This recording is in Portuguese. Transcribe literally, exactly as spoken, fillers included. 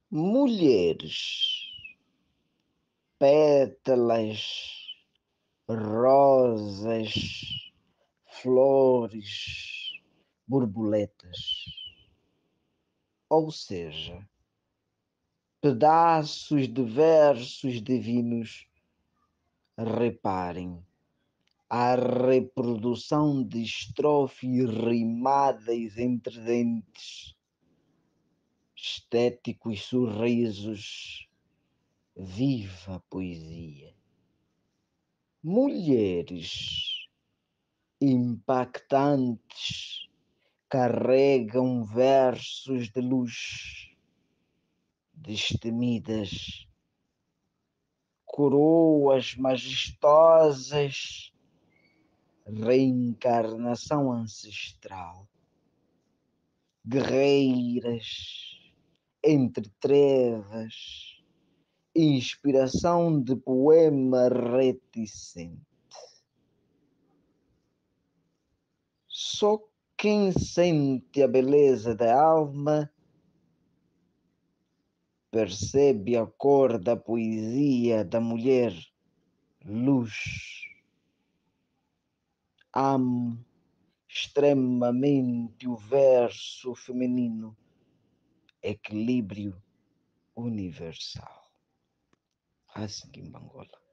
Mulheres, pétalas, rosas, flores, borboletas. Ou seja, pedaços de versos divinos. Reparem, a reprodução de estrofes rimadas entre dentes, estéticos sorrisos, viva poesia. Mulheres impactantes carregam versos de luz, destemidas, coroas majestosas, reencarnação ancestral, guerreiras entre trevas, inspiração de poema reticente. Só quem sente a beleza da alma percebe a cor da poesia da mulher, luz. Amo extremamente o verso feminino, equilíbrio universal. Assim que em Angola.